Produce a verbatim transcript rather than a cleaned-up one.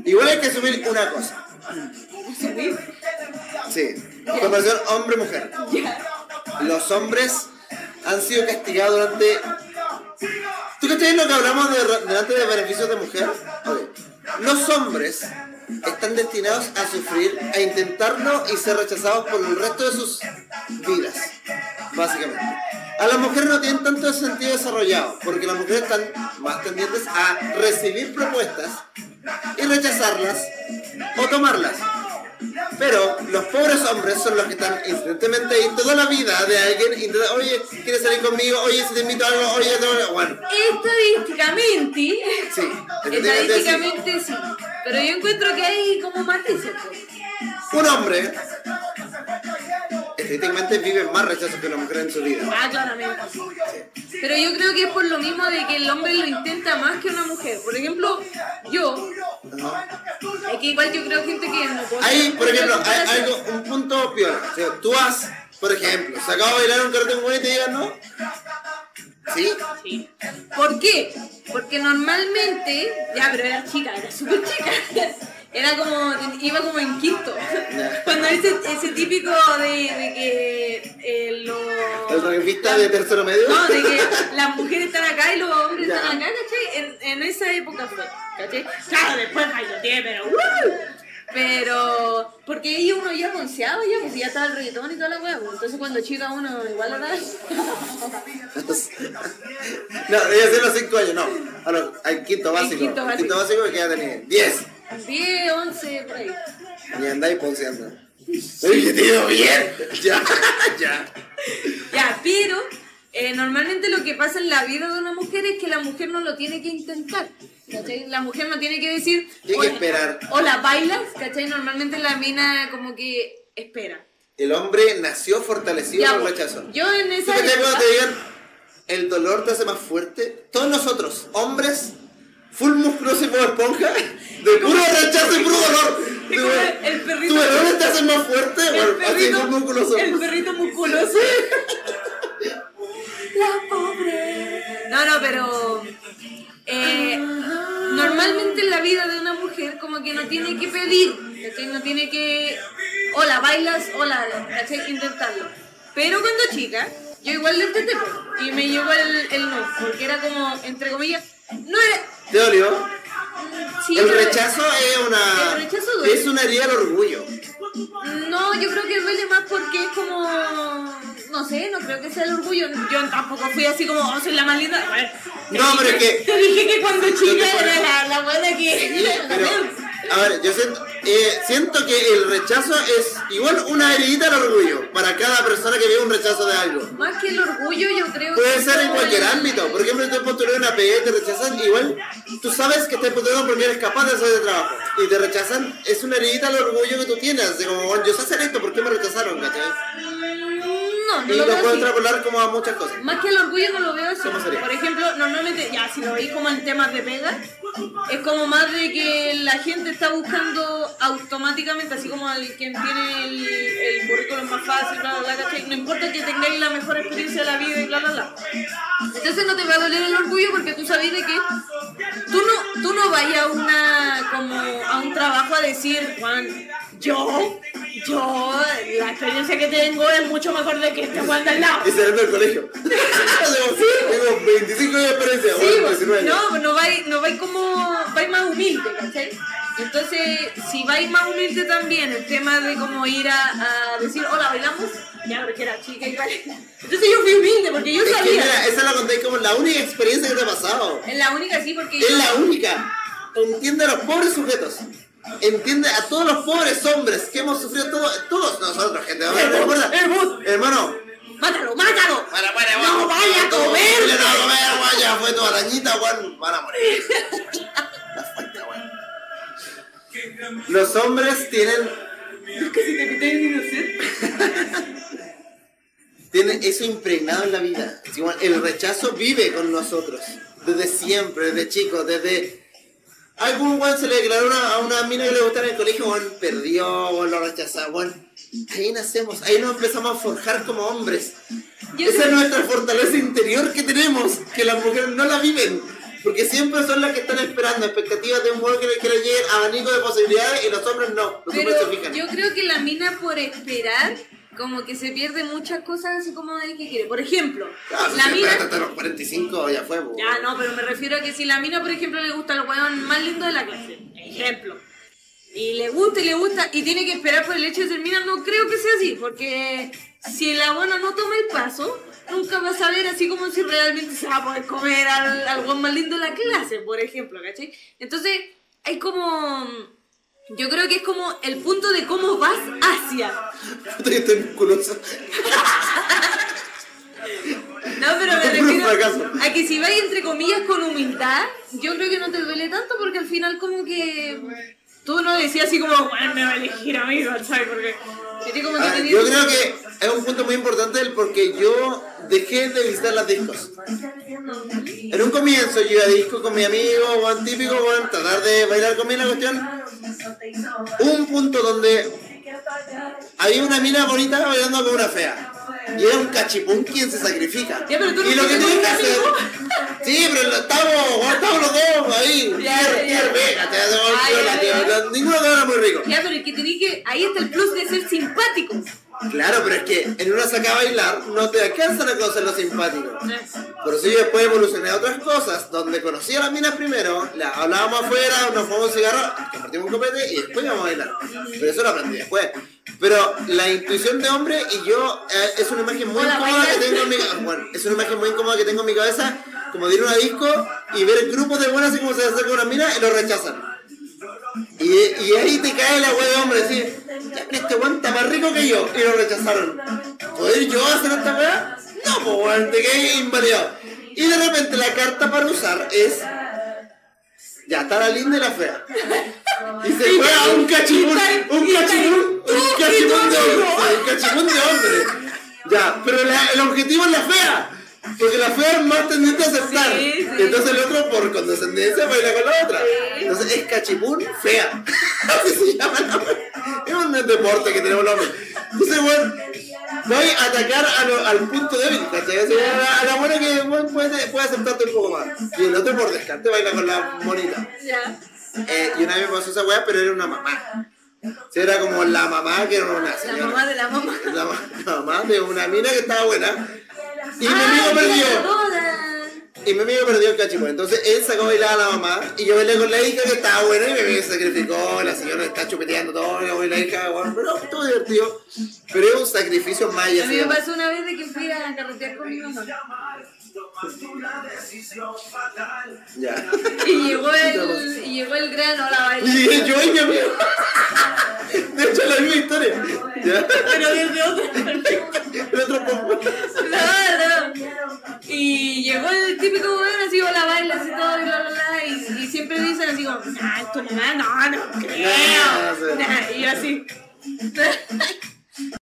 Igual hay que asumir una cosa. ¿Asumir? Sí, comparación hombre-mujer. Los hombres han sido castigados durante... ¿Tú crees lo que hablamos de, delante de beneficios de mujer? Okay. Los hombres están destinados a sufrir, a intentarlo y ser rechazados por el resto de sus vidas, básicamente. A las mujeres no tienen tanto ese sentido desarrollado, porque las mujeres están más tendientes a recibir propuestas y rechazarlas o tomarlas. Pero los pobres hombres son los que están insistentemente ahí toda la vida de alguien intentando, oye, ¿quieres salir conmigo? Oye, si te invito a algo, oye, no, bueno. Estadísticamente, sí, estadísticamente sí. sí, pero yo encuentro que hay como matices. Un hombre estadísticamente vive más rechazos que una mujer en su vida. Ah, claramente. Sí. Pero yo creo que es por lo mismo de que el hombre lo intenta más que una mujer. Por ejemplo, yo... Es que igual yo creo gente que no puede... Hay, por ejemplo, hay algo, un punto peor. O sea, tú has, por ejemplo, sacado a bailar un cartel muy bonito y te digan no. ¿Sí? Sí. ¿Por qué? Porque normalmente... Ya, pero era chica, era súper chica. Era como, iba como en quinto. Cuando ese, ese típico de, de que eh, los... ¿El revista de tercero medio? No, de que las mujeres están acá y los hombres ya. están acá, ¿cachai? En, en esa época fue, ¿cachai? Claro, después bailoteé, pero... ¡uh! Pero... Porque ahí uno ya conceaba ya, pues ya estaba el reggaetón y toda la hueá. Entonces cuando chica uno igual lo da. No, debía ser los cinco años, no. A los, al quinto básico. El quinto básico. Quinto básico que ya tenía diez. diez, once, por ahí. Y andáis ponceando. Oye, te digo bien. Ya, ya. Ya, pero eh, normalmente lo que pasa en la vida de una mujer es que la mujer no lo tiene que intentar. ¿Cachai? La mujer no tiene que decir... Tiene que esperar. O la bailas, ¿cachai? Normalmente la mina como que espera. El hombre nació fortalecido ya, por el rechazo. Yo en esa época... época... cuando te digan, el dolor te hace más fuerte? Todos nosotros, hombres... Full musculoso y como esponja, de puro rechazo y puro dolor. El perrito. ¿Tu dolor te hace más fuerte? El bueno, perrito, así full musculoso. El perrito musculoso. La pobre. No, no, pero eh, normalmente en la vida de una mujer como que no tiene que pedir, ¿cachai? No tiene que o la bailas o la, ¿cachai? Intentarlo. Pero cuando chica, yo igual lo intenté y me llegó el, el no, porque era como, entre comillas, no era... ¿Te dolió? Sí, el rechazo es una... El rechazo duele. Es una herida al orgullo. No, yo creo que duele más porque es como... No sé, no creo que sea el orgullo. Yo tampoco fui así como, oh, soy la más linda. A ver, no, pero es que... Te dije que cuando chica era la, la buena que... Sí, pero, a ver, yo siento, eh, siento que el rechazo es igual una heridita al orgullo para cada persona que vive un rechazo de algo. Más que el orgullo, yo creo Puede que... ser en cualquier ámbito. Por ejemplo, si te postulas una pega y te rechazan, igual tú sabes que te postulando porque eres capaz de hacer el trabajo. Y te rechazan, es una heridita al orgullo que tú tienes. De como, bueno, yo sé hacer esto, ¿por qué me rechazaron? ¿Cachai? No, no y lo, lo veo puedo así. extrapolar como a muchas cosas. Más que el orgullo no lo veo así. ¿Cómo sería? Por ejemplo, normalmente, ya, si lo veis como en temas de pega, es como más de que la gente está buscando automáticamente, así como el quien tiene el, el currículum más fácil, bla, bla, bla, ¿cachai? No importa que tengáis la mejor experiencia de la vida y bla, bla, bla. Entonces no te va a doler el orgullo porque tú sabes de que tú no, tú no vayas a una, como a un trabajo a decir, Juan, yo, yo, la experiencia que tengo es mucho mejor de que este Juan de al lado. Y saliendo del colegio. Sí. Tengo veinticinco años de experiencia. Sí, bueno, diecinueve. no, no vais no vai como, vais más humilde, ¿cachai? Entonces, si vais más humilde también, el tema de como ir a, a decir, hola, bailamos, ya, porque era chica y vale. Entonces yo fui humilde, porque yo es sabía. Que, mira, esa la conté como la única experiencia que te ha pasado. Es la única, sí, porque Es yo... la única. Entiende a los pobres sujetos. Entiende a todos los pobres hombres que hemos sufrido todo, todos nosotros, gente. Recuerda, hermano. ¡Mátalo, mátalo! Para, para, ¡No vaya a comer! ¡No a comer, vaya! Fue tu arañita, Juan. Van a morir. La falta, Juan. Los hombres tienen... Es que si te metes en inocente. Tienen eso impregnado en la vida. El rechazo vive con nosotros. Desde siempre, desde chicos, desde... Algún Juan se le declaró una, a una mina que le gustaba en el colegio, Juan perdió, Juan lo rechazaba, Juan. Ahí nacemos, ahí nos empezamos a forjar como hombres. Yo Esa sé. es nuestra fortaleza interior que tenemos, que las mujeres no la viven. Porque siempre son las que están esperando expectativas de un juego que le, que le lleguen abanico de posibilidades y los hombres no. Los Pero hombres se fijan. yo creo que la mina por esperar, como que se pierde muchas cosas así como de que quiere. Por ejemplo, Claro, la si mina... hasta los cuarenta y cinco ya fue. Po. Ya, no, pero me refiero a que si la mina, por ejemplo, le gusta el weón más lindo de la clase, ejemplo, y le gusta y le gusta y tiene que esperar por el hecho de ser mina, no creo que sea así, porque si la buena no toma el paso, nunca va a saber así como si realmente se va a poder comer al, al weón más lindo de la clase, por ejemplo, ¿cachai? Entonces, hay como... Yo creo que es como el punto de cómo vas hacia. Puta que estoy musculosa. No, pero me Esto es puro refiero fracaso. a que si vais entre comillas con humildad, yo creo que no te duele tanto porque al final como que tú no decías así como, bueno, me va a elegir a mí, ¿sabes? Porque Porque como que Ah, tenía yo que- creo que es un punto muy importante el porque yo dejé de visitar las discos. En un comienzo yo iba a discos con mi amigo, buen típico, buen tratar de bailar conmigo la cuestión. Hubo un punto donde había una mina bonita bailando con una fea. Y era un cachipún quien se sacrifica. Ya, pero tú no y lo que tienes tienes que un hacer. amigo. Sí, pero lo- estamos, estamos los dos ahí. Ya, Tier- ya. tier B, ¿cachai? Hacemos el Ay, piola, ay, tío. ay. La- Ninguno de era muy rico. Ya, pero el que tenía que... Ahí está el plus de ser simpático. Claro, pero es que en una saca a bailar no te alcanzan a conocer lo simpático. Por eso yo después evolucioné a otras cosas, donde conocí a las minas primero, las hablábamos afuera, nos fumamos un cigarro, compartimos un copete y después íbamos a bailar. Pero eso lo aprendí después. Pero la intuición de hombre y yo eh, es una imagen muy Hola, incómoda que bailar. tengo en mi cabeza. Bueno, es una imagen muy incómoda que tengo en mi cabeza, como de ir a una disco y ver grupos de buenas así como se acerca una mina y lo rechazan. Y, y ahí te cae la wea de hombre, decir, ya, pero este weón está más rico que yo, y lo rechazaron. ¿Poder yo hacer esta wea? No, pues weón, te caes invalidado. Y de repente la carta para usar es, ya está la linda y la fea. Y se juega un cachipún, un cachipún, un cachipún de hombre, un cachipún de hombre. Ya, pero la- el objetivo es la fea. Porque la fea es más tendiente a aceptar. Sí, sí. Entonces el otro por condescendencia baila con la otra. Entonces es cachipún fea. Así se llama la wea. Es un deporte que tenemos los hombres. Entonces, bueno, voy a atacar a lo- al punto débil, ¿cachai? O sea, a la, a la buena que bueno, puede, puede aceptarte un poco más. Y el otro por descarte baila con la monita. Ya. Eh, y una vez me pasó esa weá, pero era una mamá. Sí, era como la mamá que era una La señora. mamá de la mamá. La, ma- la mamá de una mina que estaba buena. Y mi ¡Ay, amigo la perdió. boda! Y mi amigo perdió el cachipún. Entonces él sacó a bailar a la mamá. Y yo bailé con la hija que estaba buena. Y mi amigo se sacrificó. La señora está chupeteando todo. Y yo la hija, bueno, pero estuvo divertido. Pero es un sacrificio maya. A mí me pasó una vez de que fui a carretear con mi mamá. Ya. Y llegó el, y llegó el gran hola Y baila. dije yo y mi amigo. De hecho, la misma historia. Ya. Pero desde otra El otro poco. No, no. Y llegó el típico weón así, hola baila, así todo, y bla, bla, bla. Y, y siempre dicen así como, ah, es tu mamá, no, no creo. No, no sé. Nah, y yo así.